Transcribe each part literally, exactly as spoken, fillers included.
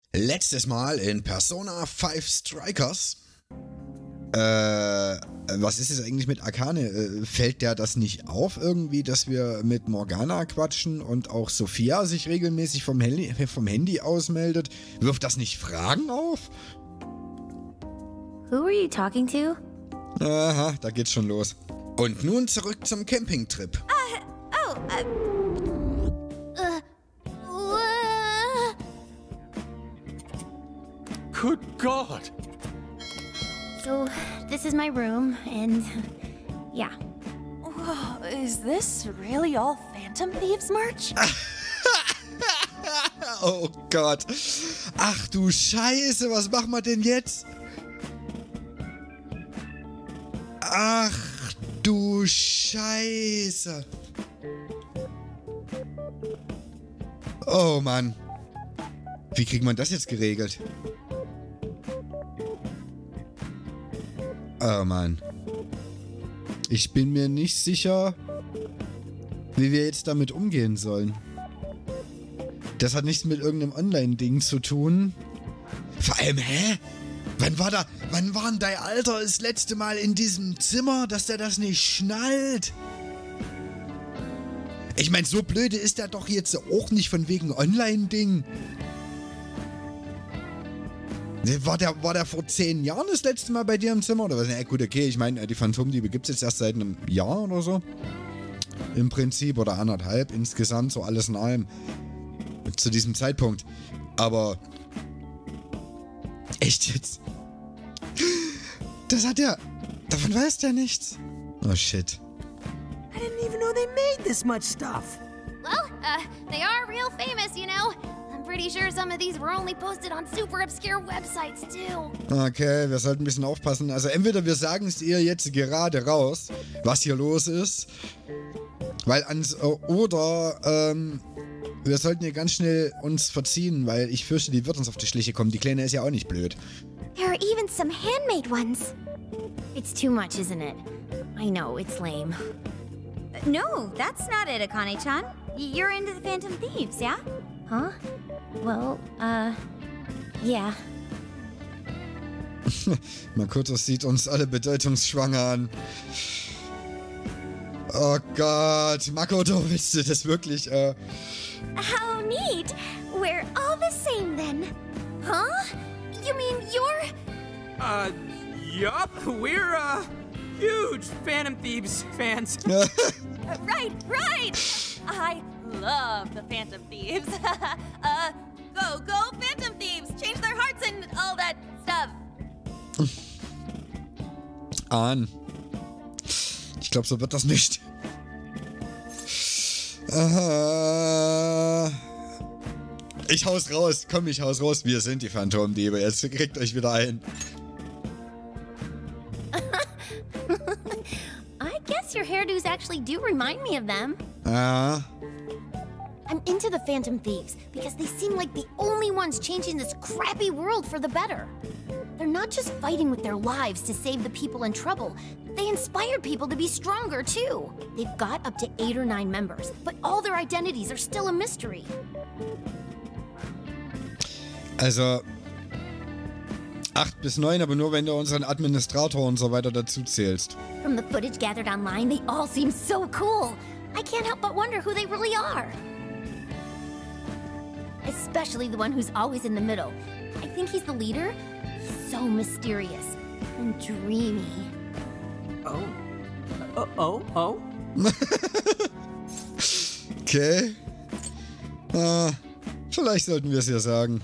Letztes Mal in Persona fünf Strikers. Äh, was ist es eigentlich mit Akane? Äh, fällt der das nicht auf irgendwie, dass wir mit Morgana quatschen und auch Sophia sich regelmäßig vom Handy, vom Handy ausmeldet? Wirft das nicht Fragen auf? Who are you talking to? Aha, da geht's schon los. Und nun zurück zum Campingtrip. Uh, oh, uh, uh, uh. Good God! So, this is my room, and yeah. Whoa, is this really all Phantom Thieves merch? Oh Gott. Ach du Scheiße, was machen wir denn jetzt? Ach du Scheiße. Oh Mann. Wie kriegt man das jetzt geregelt? Oh Mann. Ich bin mir nicht sicher, wie wir jetzt damit umgehen sollen. Das hat nichts mit irgendeinem Online-Ding zu tun. Vor allem, hä? Wann war da, wann war denn dein Alter das letzte Mal in diesem Zimmer, dass der das nicht schnallt? Ich meine, so blöde ist der doch jetzt auch nicht von wegen Online-Ding. War der, war der vor zehn Jahren das letzte Mal bei dir im Zimmer? Oder was? Na gut, okay, ich meine, die Phantomdiebe gibt es jetzt erst seit einem Jahr oder so. Im Prinzip, oder anderthalb insgesamt, so alles in allem. Zu diesem Zeitpunkt. Aber... Echt jetzt? Das hat er... Davon weiß der nichts. Oh shit. I didn't even know they made this much stuff. Well, uh, they are real famous, you know. I'm pretty sure some of these were only posted on super obscure websites, too. Okay, wir sollten ein bisschen aufpassen. Also entweder wir sagen es ihr jetzt gerade raus, was hier los ist. Weil ans... Oder, ähm... wir sollten ihr ganz schnell uns verziehen, weil ich fürchte, die wird uns auf die Schliche kommen. Die Kleine ist ja auch nicht blöd. There are even some handmade ones. It's too much, isn't it? I know, it's lame. No, that's not it, Akane-chan. You're into the Phantom Thieves, yeah? Huh? Well, uh, yeah. Makoto sieht uns alle bedeutungsschwanger an. Oh Gott, Makoto, willst du das wirklich, äh... How neat! We're all the same then. Huh? You mean you're... Uh, yup, we're, uh, huge Phantom Thieves fans. Right, right! I love the Phantom Thieves. uh, go, go Phantom Thieves! Change their hearts and all that stuff. Ahn. Ich glaube, so wird das nicht. Aha. Ich hau's raus. Komm, ich hau's raus. Wir sind die Phantomdiebe. Jetzt kriegt euch wieder ein. I guess your hairdos actually do remind me of them. Ja. I'm into the Phantom Thieves because they seem like the only ones changing this crappy world for the better. They're not just fighting with their lives to save the people in trouble. They inspired people to be stronger, too. They've got up to eight or nine members, but all their identities are still a mystery. Also, acht bis neun, aber nur wenn du unseren Administrator und so weiter dazu zählst. From the footage gathered online, they all seem so cool. I can't help but wonder who they really are. Especially the one who's always in the middle. I think he's the leader. He's so mysterious and dreamy. Oh. Uh, oh, oh. Okay. Ah, vielleicht sollten wir es ihr sagen.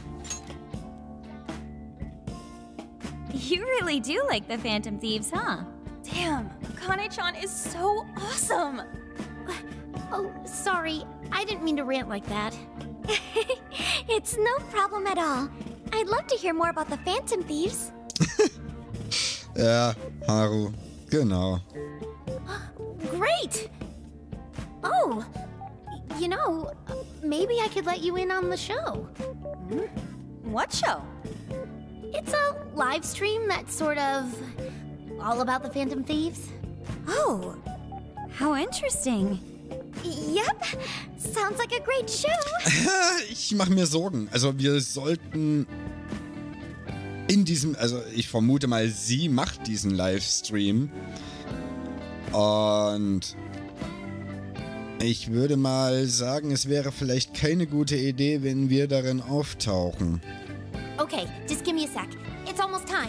You really do like the Phantom Thieves, huh? Damn, Akane-chan is so awesome. Oh, sorry. I didn't mean to rant like that. It's no problem at all. I'd love to hear more about the Phantom Thieves. Ja, Haru. Genau. Great! Oh, you know, maybe I could let you in on the show. Hmm? What show? It's a live stream that's sort of all about the Phantom Thieves. Oh, how interesting. Yep. Sounds like a great show. Ich mache mir Sorgen. Also wir sollten in diesem, also ich vermute mal, sie macht diesen Livestream. Und ich würde mal sagen, es wäre vielleicht keine gute Idee, wenn wir darin auftauchen. Okay, just give me a sec. It's almost time.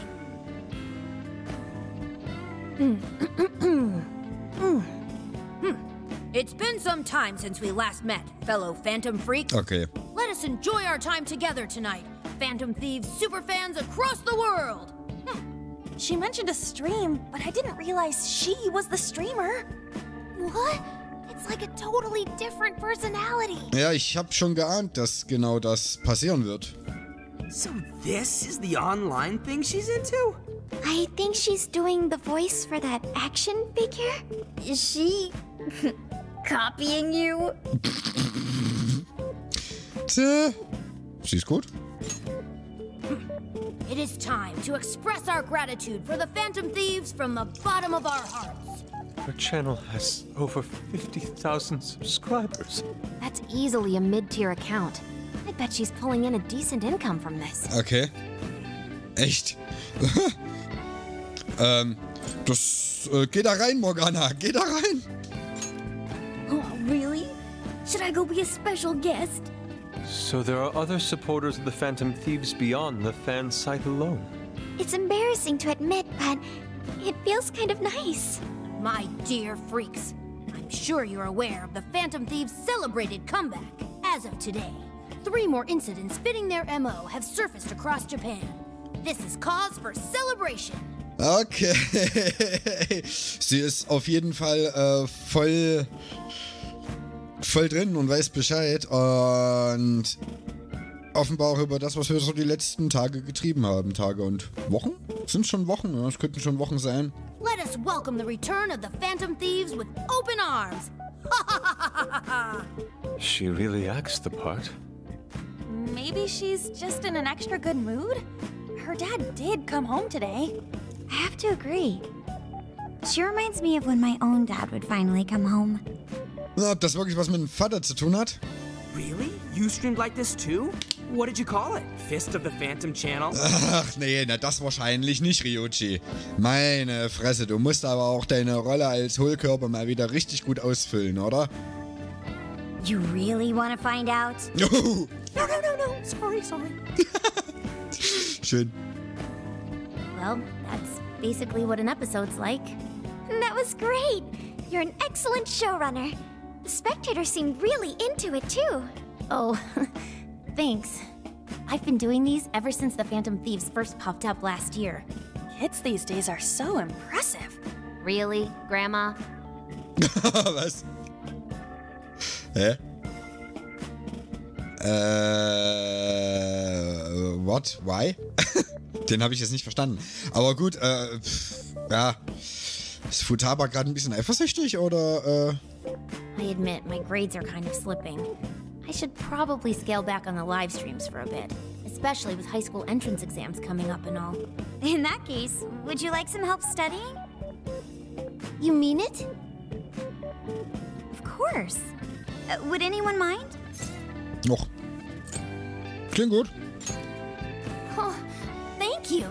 It's been some time since we last met, fellow Phantom Freaks. Okay. Let us enjoy our time together tonight, Phantom Thieves superfans across the world. She mentioned a stream, but I didn't realize she was the streamer. What? It's like a totally different personality. Ja, ich habe schon geahnt, dass genau das passieren wird. So this is the online thing she's into? I think she's doing the voice for that action figure. Is she copying you? Tja, sie ist gut. It is time to express our gratitude for the Phantom Thieves from the bottom of our hearts. Her channel has over fifty thousand subscribers. That's easily a mid-tier account. I bet she's pulling in a decent income from this. Okay. Echt? ähm, das, äh, geh da rein, Morgana, geh da rein. Oh, really? Should I go be a special guest? So there are other supporters of the Phantom Thieves beyond the fan site alone. It's embarrassing to admit, but it feels kind of nice. My dear freaks, I'm sure you're aware of the Phantom Thieves' celebrated comeback. As of today, three more incidents fitting their M O have surfaced across Japan. This is cause for celebration. Okay. Sie ist auf jeden Fall äh, voll, voll drin und weiß Bescheid. Und offenbar auch über das, was wir so die letzten Tage getrieben haben. Tage und Wochen? Sind schon Wochen? Ja, es könnten schon Wochen sein. Let us welcome the return of the Phantom Thieves with open arms. She really acts the part. Maybe she's just in an extra good mood? Her dad did come home today. I have to agree. She reminds me of when my own dad would finally come home. Na, ob das wirklich was mit dem Vater zu tun hat? Really? You streamed like this too? What did you call it? Fist of the Phantom Channel? Ach nee, na das wahrscheinlich nicht, Ryuji. Meine Fresse, du musst aber auch deine Rolle als Hohlkörper mal wieder richtig gut ausfüllen, oder? You really want to find out? No, No, no, no, no. Sorry, sorry. Schön. Well, that's basically what an episode's like. That was great. You're an excellent showrunner. The spectators seemed really into it too. Oh, thanks. I've been doing these ever since the Phantom Thieves first popped up last year. Kids these days are so impressive. Really, Grandma? Was? Hä? Äh, what? Why? Den habe ich jetzt nicht verstanden. Aber gut, äh, pff, ja. Ist Futaba gerade ein bisschen eifersüchtig, oder, äh? I admit, my grades are kind of slipping. I should probably scale back on the live streams for a bit, especially with high school entrance exams coming up and all. In that case, would you like some help studying? You mean it? Of course. Uh, would anyone mind? Noch. Klingt gut. Oh, thank you.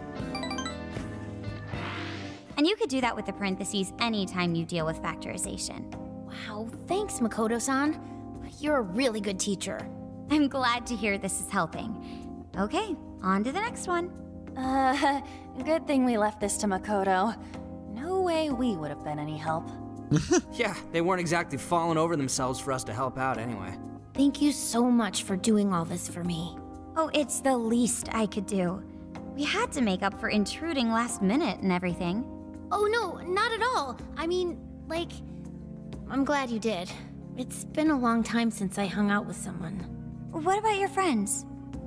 And you could do that with the parentheses anytime you deal with factorization. Wow, thanks, Makoto-san. You're a really good teacher. I'm glad to hear this is helping. Okay, on to the next one. Uh, good thing we left this to Makoto. No way we would have been any help. Yeah, they weren't exactly falling over themselves for us to help out anyway. Thank you so much for doing all this for me. Oh, it's the least I could do. We had to make up for intruding last minute and everything. Oh no, not at all. I mean, like, I'm glad you did. It's been a long time since I hung out with someone. What about your friends?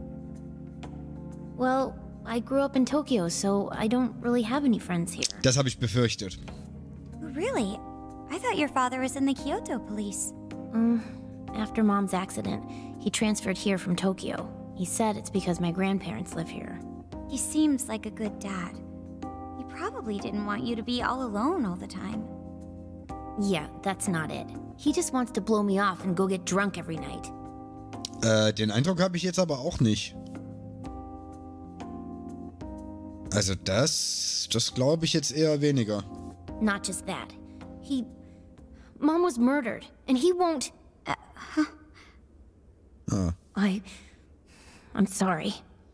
Well, I grew up in Tokyo, so I don't really have any friends here. Das habe ich befürchtet. Really? I thought your father was in the Kyoto police. Um, after Mom's accident, he transferred here from Tokyo. He said it's because my grandparents live here. He seems like a good dad. He probably didn't want you to be all alone all the time. Yeah, that's not it. He just wants to blow me off and go get drunk every night. Äh, den Eindruck habe ich jetzt aber auch nicht. Also das, das glaube ich jetzt eher weniger. Not just that. He... Mom was murdered, and he won't... Uh, huh? Ah. I... I'm sorry.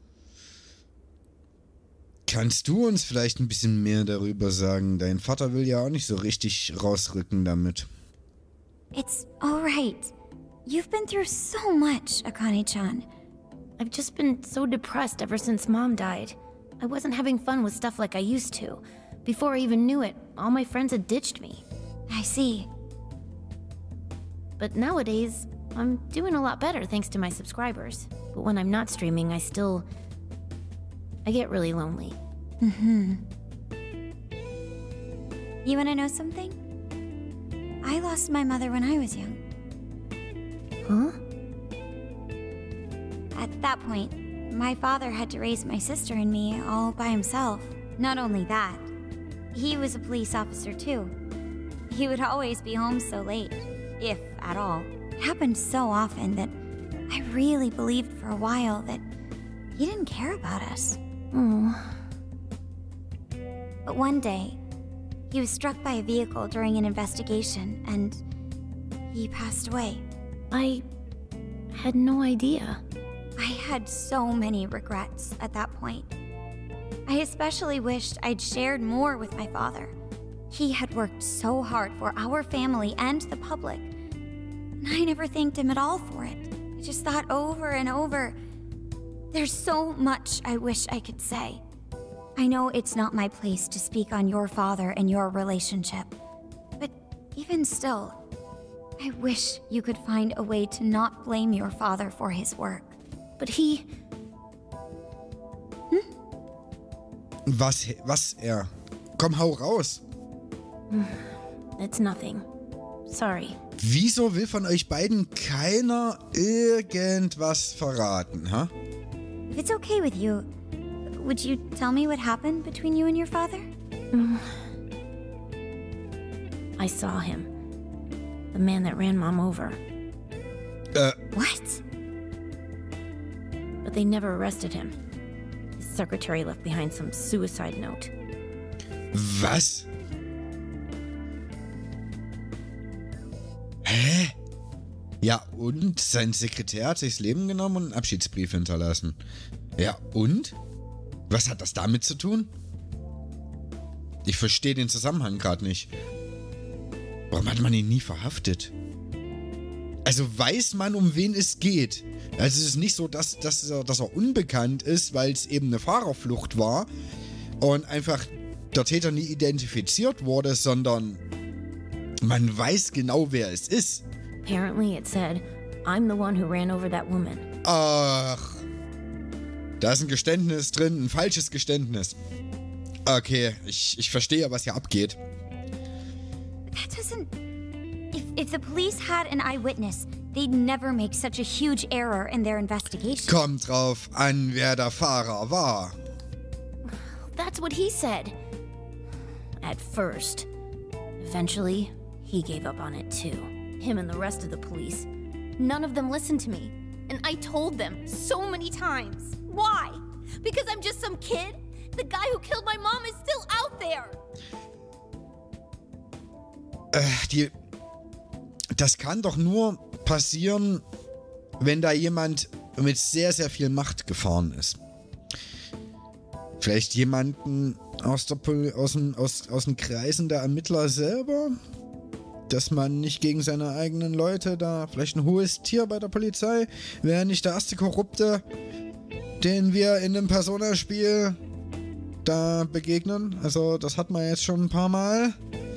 Kannst du uns vielleicht ein bisschen mehr darüber sagen? Dein Vater will ja auch nicht so richtig rausrücken damit. It's alright. You've been through so much, Akane-chan. I've just been so depressed ever since Mom died. I wasn't having fun with stuff like I used to. Before I even knew it, all my friends had ditched me. I see. But nowadays, I'm doing a lot better thanks to my subscribers. But when I'm not streaming, I still... I get really lonely. Mm-hmm. You wanna know something? I lost my mother when I was young. Huh? At that point, my father had to raise my sister and me all by himself. Not only that, he was a police officer too. He would always be home so late, if at all. It happened so often that I really believed for a while that he didn't care about us. Oh. But one day, he was struck by a vehicle during an investigation, and he passed away. I had no idea. I had so many regrets at that point. I especially wished I'd shared more with my father. He had worked so hard for our family and the public, and I never thanked him at all for it. I just thought over and over, there's so much I wish I could say. I know it's not my place to speak on your father and your relationship, but even still, I wish you could find a way to not blame your father for his work. But he... Hm? Was, was er? Komm, hau raus. It's nothing. Sorry. Wieso will von euch beiden keiner irgendwas verraten, ha? If it's okay with you, would you tell me what happened between you and your father? I saw him. The man that ran Mom over. Äh. What? But they never arrested him. His secretary left behind some suicide note. Was? Hä? Ja, und sein Sekretär hat sich das Leben genommen und einen Abschiedsbrief hinterlassen. Ja, und? Was hat das damit zu tun? Ich verstehe den Zusammenhang gerade nicht. Warum hat man ihn nie verhaftet? Also weiß man, um wen es geht. Also es ist nicht so, dass, dass, er, dass er unbekannt ist, weil es eben eine Fahrerflucht war und einfach der Täter nie identifiziert wurde, sondern man weiß genau, wer es ist. Apparently it said, I'm the one who ran over that woman. Ach, da ist ein Geständnis drin, ein falsches Geständnis. Okay, ich, ich verstehe, was hier abgeht. That doesn't... If, if the police had an eyewitness, they'd never make such a huge error in their investigation. Kommt drauf an, wer der Fahrer war. That's what he said. At first. Eventually, he gave up on it too. Him and the rest of the police. None of them listened to me. And I told them so many times. Why? Because I'm just some kid? The guy who killed my mom is still out there. Äh, die... Das kann doch nur passieren, wenn da jemand mit sehr, sehr viel Macht gefahren ist. Vielleicht jemanden aus, der Pol aus, den, aus, aus den Kreisen der Ermittler selber? Dass man nicht gegen seine eigenen Leute da... Vielleicht ein hohes Tier bei der Polizei? Wäre nicht der erste Korrupte, den wir in einem Persona-Spiel da begegnen? Also das hat man jetzt schon ein paar Mal.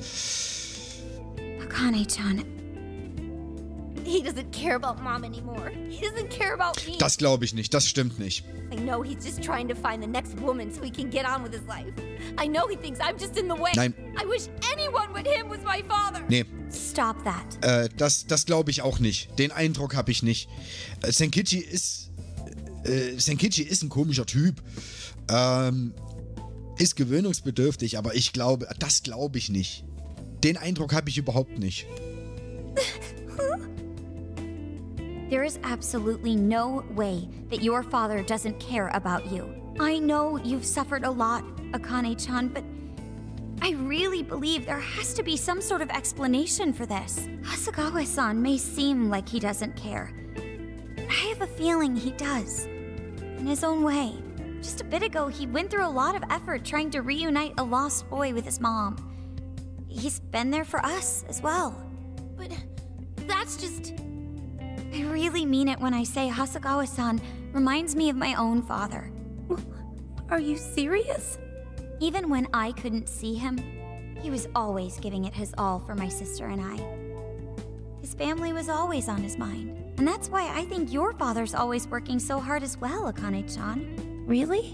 Akane-chan... He doesn't care about Mom anymore. He doesn't care about me. Das glaube ich nicht. Das stimmt nicht. I know he's just trying to find the next woman so he can get on with his life. I know he thinks I'm just in the way. Nein. I wish anyone but him was my father. Nee. Stop that. Äh, das das glaube ich auch nicht. Den Eindruck habe ich nicht. Äh, Senkichi ist... Äh, Senkichi ist ein komischer Typ. Ähm, ist gewöhnungsbedürftig, aber ich glaube... Das glaube ich nicht. Den Eindruck habe ich überhaupt nicht. There is absolutely no way that your father doesn't care about you. I know you've suffered a lot, Akane-chan, but I really believe there has to be some sort of explanation for this. Hasegawa-san may seem like he doesn't care, but I have a feeling he does. In his own way. Just a bit ago, he went through a lot of effort trying to reunite a lost boy with his mom. He's been there for us as well. But that's just... I really mean it when I say Hasegawa-san reminds me of my own father. Are you serious? Even when I couldn't see him, he was always giving it his all for my sister and I. His family was always on his mind. And that's why I think your father's always working so hard as well, Akane-chan. Really?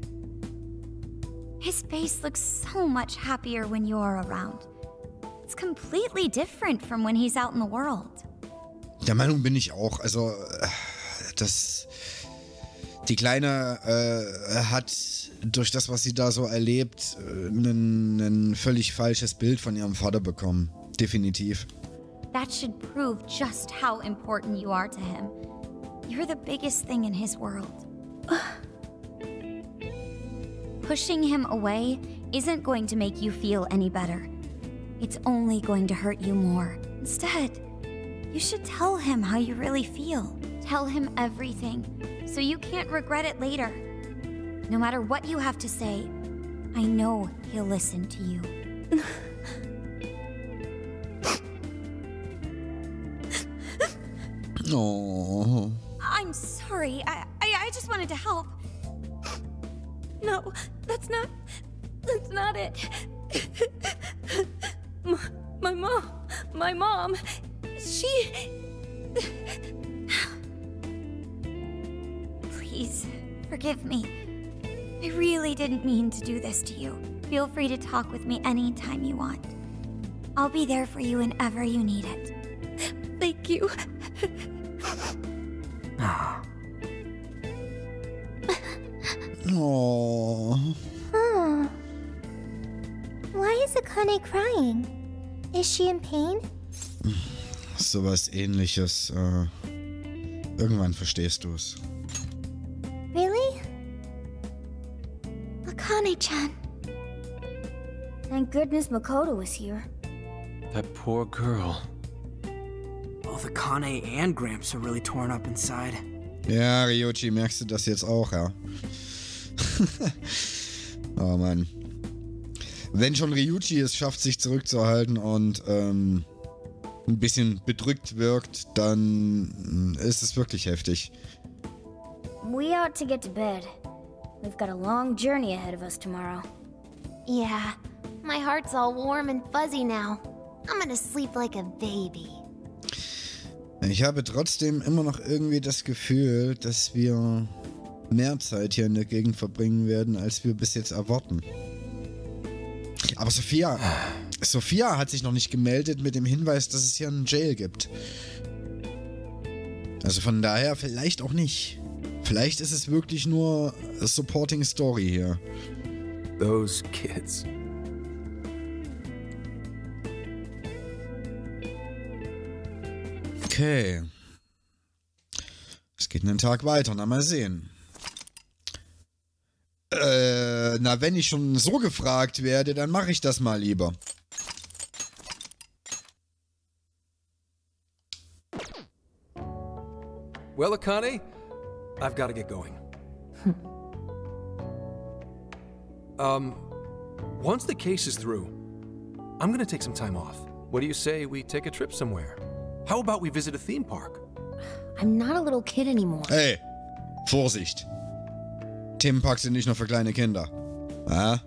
His face looks so much happier when you're around. It's completely different from when he's out in the world. Der Meinung bin ich auch. Also, das... Die Kleine äh, hat durch das, was sie da so erlebt, ein völlig falsches Bild von ihrem Vater bekommen. Definitiv. That should prove just how important you are to him. You're the biggest thing in his world. Pushing him away isn't going to make you feel any better. It's only going to hurt you more. Instead, you should tell him how you really feel. Tell him everything, so you can't regret it later. No matter what you have to say, I know he'll listen to you. Oh. I'm sorry. I, I I just wanted to help. No, that's not... That's not it. my, my mom... My mom... She... Please, forgive me. I really didn't mean to do this to you. Feel free to talk with me anytime you want. I'll be there for you whenever you need it. Thank you. Oh. Huh. Why is Akane crying? Is she in pain? Sowas Ähnliches. Äh, irgendwann verstehst du es. Really? Akane-chan. Thank goodness Makoto was here. That poor girl. Both Akane and Gramps are really torn up inside. Ja, Ryoji, merkst du das jetzt auch, ja? Oh Mann. Wenn schon Ryuji es schafft, sich zurückzuhalten und ähm, ein bisschen bedrückt wirkt, dann ist es wirklich heftig. We ought to get to bed. We've got a long journey ahead of us tomorrow. Yeah, my heart's all warm and fuzzy now. I'm gonna sleep like a baby. Ich habe trotzdem immer noch irgendwie das Gefühl, dass wir mehr Zeit hier in der Gegend verbringen werden, als wir bis jetzt erwarten. Aber Sophia, Sophia hat sich noch nicht gemeldet mit dem Hinweis, dass es hier einen Jail gibt. Also von daher vielleicht auch nicht. Vielleicht ist es wirklich nur a supporting story hier. Those kids. Okay. Es geht einen Tag weiter, na mal sehen. Äh, na wenn ich schon so gefragt werde, dann mache ich das mal lieber. Well, Akane, I've got to get going. um, once the case is through, I'm gonna take some time off. What do you say we take a trip somewhere? How about we visit a theme park? I'm not a little kid anymore. Hey, Vorsicht. Themenparks sind nicht nur für kleine Kinder. Ah?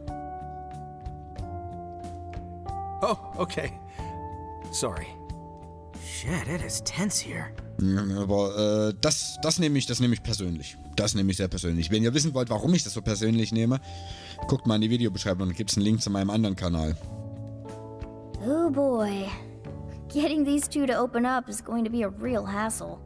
Oh, okay. Sorry. Shit, it is tense here. Aber äh, das, das nehme ich, das nehme ich persönlich. Das nehme ich sehr persönlich. Wenn ihr wissen wollt, warum ich das so persönlich nehme, guckt mal in die Videobeschreibung, da gibt es einen Link zu meinem anderen Kanal. Oh boy. Getting these two to open up is going to be a real hassle.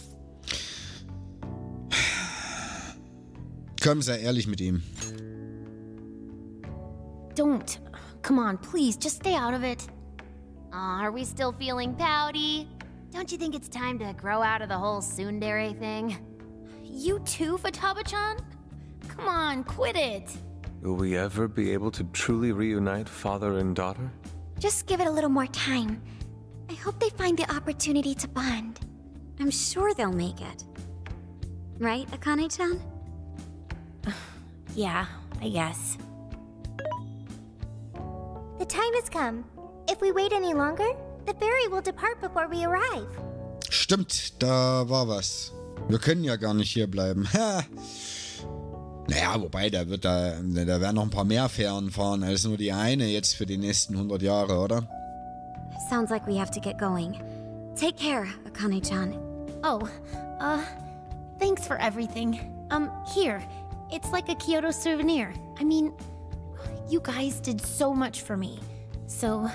Komm, sei ehrlich mit ihm. Don't. Come on, please, just stay out of it. Aw, are we still feeling pouty? Don't you think it's time to grow out of the whole tsundere thing? You too, Futaba-chan? Come on, quit it. Will we ever be able to truly reunite father and daughter? Just give it a little more time. I hope they find the opportunity to bond. I'm sure they'll make it. Right, Akane-chan? Yeah, I guess. The time has come. If we wait any longer, the ferry will depart before we arrive. Stimmt, da war was. Wir können ja gar nicht hier bleiben. Ha. Naja, wobei, da wird da, da werden noch ein paar mehr Fähren fahren als nur die eine jetzt für die nächsten hundert Jahre, oder? Sounds like we have to get going. Take care, Akane-chan. Oh, uh, thanks for everything. Um, here, it's like a Kyoto souvenir. I mean, you guys did so much for me. So...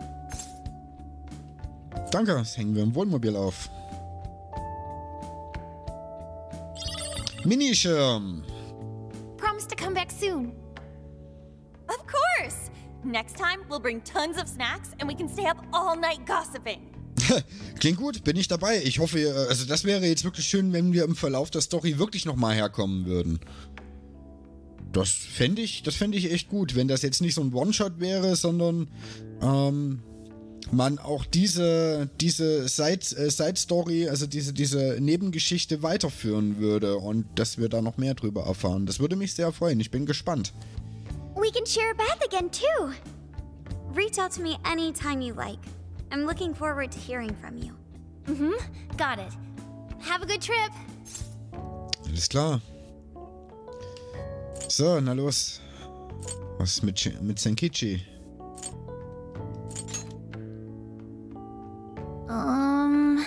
Danke, das hängen wir im Wohnmobil auf. Minischirm. Promise to come back soon. Of course! Next time, we'll bring tons of snacks and we can stay up all night gossiping. Klingt gut, bin ich dabei. Ich hoffe, also das wäre jetzt wirklich schön, wenn wir im Verlauf der Story wirklich nochmal herkommen würden. Das fände ich, das fände ich echt gut, wenn das jetzt nicht so ein One-Shot wäre, sondern ähm, man auch diese, diese Side, äh, Side-Story, also diese, diese Nebengeschichte weiterführen würde und dass wir da noch mehr drüber erfahren. Das würde mich sehr freuen. Ich bin gespannt. We can share a bath again, too. Reach out to me anytime you like. I'm looking forward to hearing from you. Mhm, got it. Have a good trip. Alles klar. So, na los. Was mit, mit Senkichi? Um...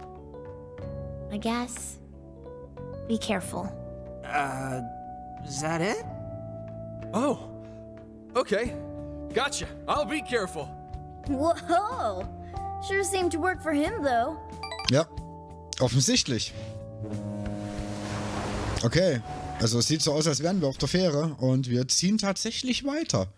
I guess... Be careful. Uh, is that it? Oh, okay. Gotcha. I'll be careful. Whoa! Sure seemed to work for him, though. Ja, offensichtlich. Okay, also es sieht so aus, als wären wir auf der Fähre und wir ziehen tatsächlich weiter.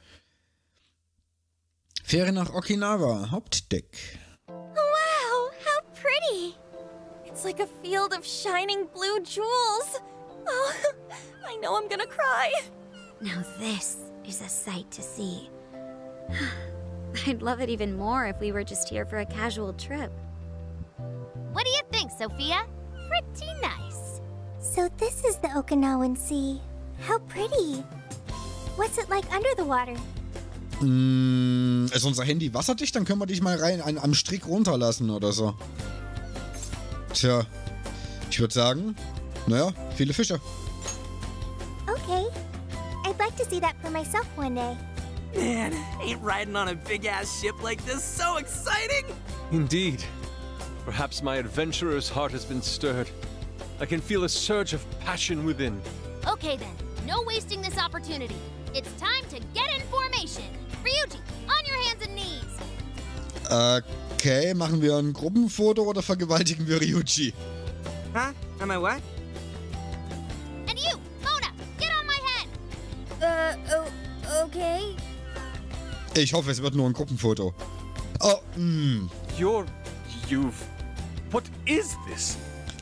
Fähre nach Okinawa, Hauptdeck. Wow, how pretty! It's like a field of shining blue jewels. Oh, I know I'm gonna cry. Now this is a sight to see. I'd love it even more if we were just here for a casual trip. What do you think, Sophia? Pretty nice. So this is the Okinawan Sea. How pretty. What's it like under the water? Mm, ist unser Handy wasserdicht? Dann können wir dich mal rein an, am Strick runterlassen oder so. Tja, ich würde sagen, naja, viele Fische. Okay. I'd like to see that for myself one day. Man, ain't riding on a big-ass ship like this so exciting? Indeed. Perhaps my adventurer's heart has been stirred. I can feel a surge of passion within. Okay then, no wasting this opportunity. It's time to get in formation. Ryuji, on your hands and knees. Okay, machen wir ein Gruppenfoto oder vergewaltigen wir Ryuji? Huh? Am I what? And you, Mona, get on my head. Uh, oh, okay. Ich hoffe, es wird nur ein Gruppenfoto. Oh, mm. You're... you've... What is this?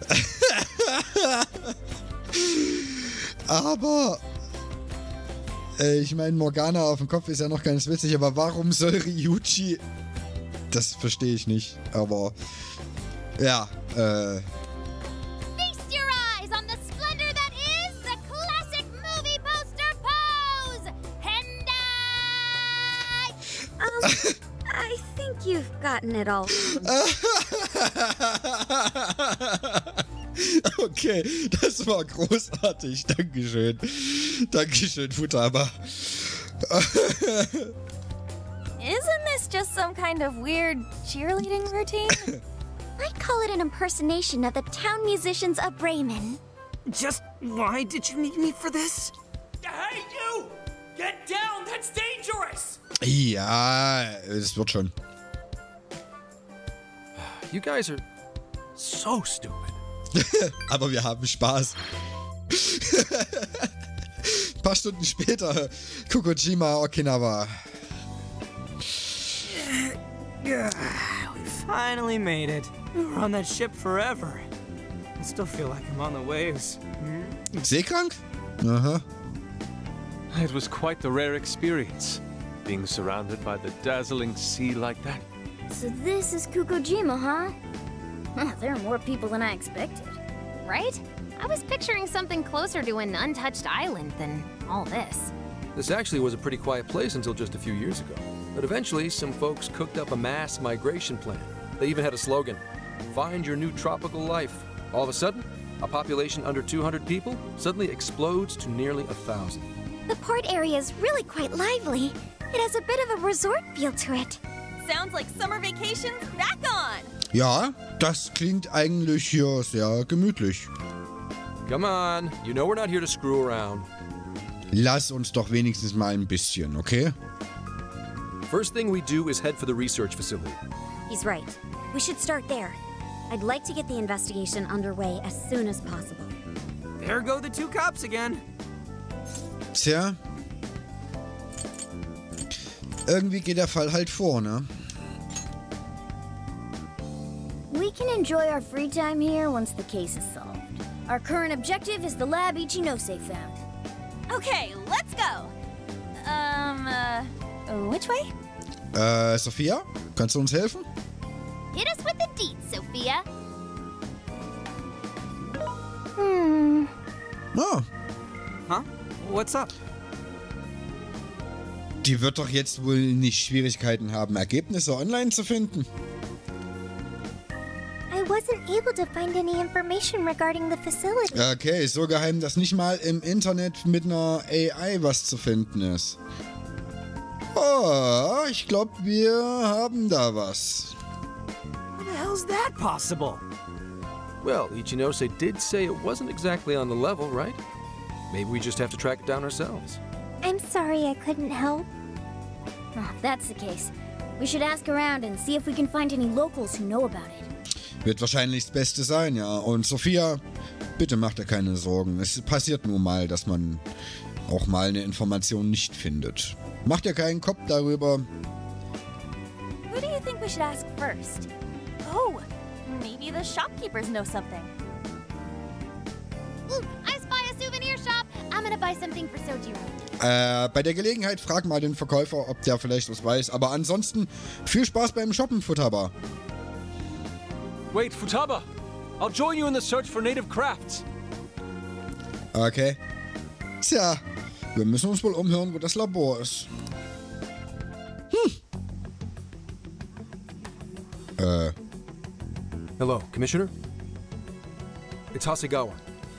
Aber... Äh, ich meine, Morgana auf dem Kopf ist ja noch ganz witzig, aber warum soll Ryuji... Das verstehe ich nicht, aber... Ja, äh... Feast your eyes on the splendor that is the classic movie poster pose! Hendai! Um, I think you've gotten it all. Okay, das war großartig. Dankeschön. Dankeschön, Futaba. Isn't this just some kind of weird cheerleading routine? I'd call it an impersonation of the town musicians of Bremen. Just why did you need me for this? Hey, you! Get down! That's dangerous! Ja, es wird schon. You guys are so stupid. Aber wir haben Spaß. Ein paar Stunden später, Kokojima, Okinawa. Yeah, we finally made it. We were on that ship forever. I still feel like I'm on the waves. Seekrank? Aha. It was quite the rare experience, being surrounded by the dazzling sea like that. So this is Kukojima, huh? Huh, there are more people than I expected. Right? I was picturing something closer to an untouched island than all this. This actually was a pretty quiet place until just a few years ago. But eventually, some folks cooked up a mass migration plan. They even had a slogan, "Find your new tropical life." All of a sudden, a population under two hundred people suddenly explodes to nearly a thousand. The port area is really quite lively. It has a bit of a resort feel to it. Sounds like summer vacation's back on. Ja, das klingt eigentlich hier sehr gemütlich. Come on, you know we're not here to screw around. Lass uns doch wenigstens mal ein bisschen, okay? First thing we do is head for the research facility. He's right. We should start there. I'd like to get the investigation underway as soon as possible. There go the two cops again. Tja. Irgendwie geht der Fall halt vor, ne? We can enjoy our free time here once the case is solved. Our current objective is the lab Ichinose found. Okay, let's go. Um, uh, which way? Äh, Sophia? Kannst du uns helfen? Hit us with the deets, Sophia. Hmm. Ah, Huh? What's up? die wird doch jetzt wohl nicht Schwierigkeiten haben, Ergebnisse online zu finden. I wasn't able to find any information regarding the facility. Okay, so geheim, dass nicht mal im Internet mit einer A I was zu finden ist. Oh, ich glaube, wir haben da was. How the hell's that possible? Well, Ichinose did say it wasn't exactly on the level, right? Maybe we just have to track it down ourselves. I'm sorry I couldn't help. Oh, if that's the case, we should ask around and see if we can find any locals who know about it. Wird wahrscheinlich das Beste sein, ja. Und Sophia, bitte mach dir keine Sorgen. Es passiert nur mal, dass man auch mal eine Information nicht findet. Mach dir keinen Kopf darüber. Who do you think we should ask first? Oh, maybe the shopkeepers know something. Ooh, I spy a souvenir shop. I'm gonna buy something for Sojiro. Äh, bei der Gelegenheit frag mal den Verkäufer, ob der vielleicht was weiß. Aber ansonsten viel Spaß beim Shoppen, Futaba. Wait, Futaba! I'll join you in the search for native crafts. Okay. Tja, wir müssen uns wohl umhören, wo das Labor ist. Hm. Äh. Hello, Commissioner? It's Hasegawa.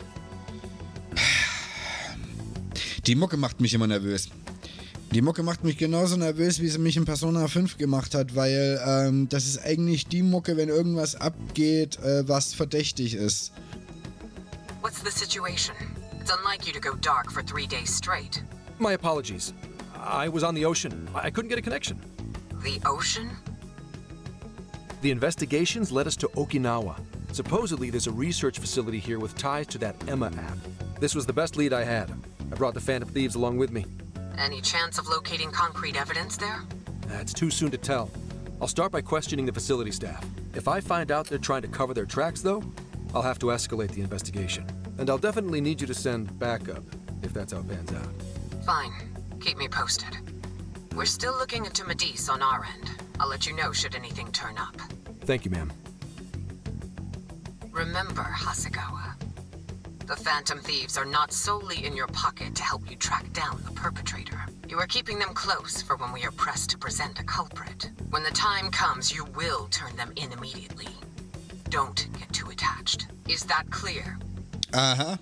Die Mucke macht mich immer nervös. Die Mucke macht mich genauso nervös, wie sie mich in Persona fünf gemacht hat, weil ähm, das ist eigentlich die Mucke, wenn irgendwas abgeht, äh, was verdächtig ist. What's the situation? It's unlike you to go dark for three days straight. My apologies. I was on the ocean. I couldn't get a connection. The ocean? The investigations led us to Okinawa. Supposedly, there's a research facility here with ties to that Emma app. This was the best lead I had. I brought the Phantom Thieves along with me. Any chance of locating concrete evidence there? Uh, it's too soon to tell. I'll start by questioning the facility staff. If I find out they're trying to cover their tracks, though, I'll have to escalate the investigation. And I'll definitely need you to send backup, if that's how it pans out. Fine. Keep me posted. We're still looking into Medice on our end. I'll let you know should anything turn up. Thank you, ma'am. Remember, Hasegawa, the Phantom Thieves are not solely in your pocket to help you track down the perpetrator. You are keeping them close for when we are pressed to present a culprit. When the time comes, you will turn them in immediately. Don't get too attached. Is that clear? Aha.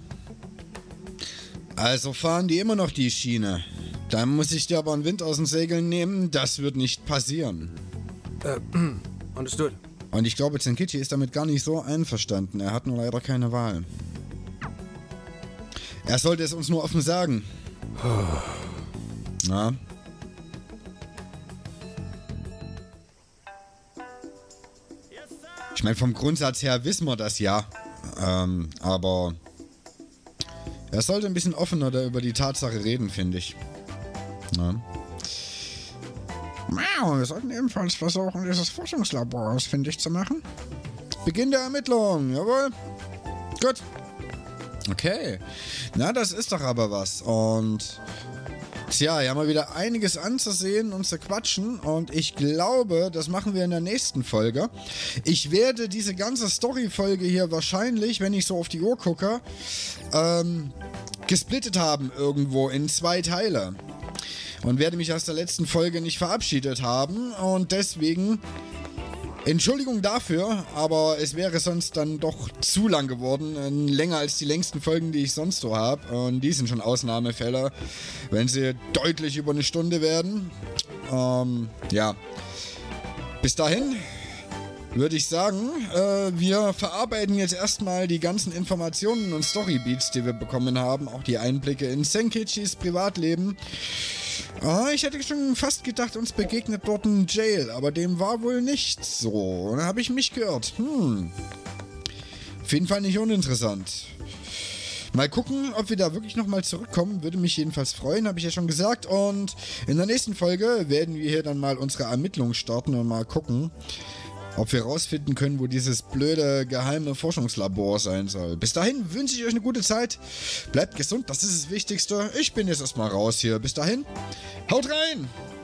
Also fahren die immer noch die Schiene. Dann muss ich dir aber einen Wind aus den Segeln nehmen. Das wird nicht passieren. Äh, understood. Und ich glaube, Zenkichi ist damit gar nicht so einverstanden. Er hat nur leider keine Wahl. Er sollte es uns nur offen sagen. Na? Ich meine, vom Grundsatz her wissen wir das ja. Ähm, aber er sollte ein bisschen offener da über die Tatsache reden, finde ich. Na? Wow, wir sollten ebenfalls versuchen, dieses Forschungslabor ausfindig zu machen. Beginn der Ermittlung, jawohl. Gut. Okay. Na, das ist doch aber was. Und tja, hier haben wir wieder einiges anzusehen und zu quatschen. Und ich glaube, das machen wir in der nächsten Folge. Ich werde diese ganze Story-Folge hier wahrscheinlich, wenn ich so auf die Uhr gucke, ähm, gesplittet haben irgendwo in zwei Teile. Und werde mich aus der letzten Folge nicht verabschiedet haben. Und deswegen Entschuldigung dafür, aber es wäre sonst dann doch zu lang geworden. Länger als die längsten Folgen, die ich sonst so habe. Und die sind schon Ausnahmefälle, wenn sie deutlich über eine Stunde werden. Ähm, ja. Bis dahin würde ich sagen, äh, wir verarbeiten jetzt erstmal die ganzen Informationen und Storybeats, die wir bekommen haben. Auch die Einblicke in Senkichis Privatleben. Ah, ich hätte schon fast gedacht, uns begegnet dort ein Jail, aber dem war wohl nicht so. Dann habe ich mich geirrt. Hm. Auf jeden Fall nicht uninteressant. Mal gucken, ob wir da wirklich nochmal zurückkommen. Würde mich jedenfalls freuen, habe ich ja schon gesagt. Und in der nächsten Folge werden wir hier dann mal unsere Ermittlungen starten und mal gucken, ob wir rausfinden können, wo dieses blöde geheime Forschungslabor sein soll. Bis dahin wünsche ich euch eine gute Zeit. Bleibt gesund, das ist das Wichtigste. Ich bin jetzt erstmal raus hier. Bis dahin, haut rein!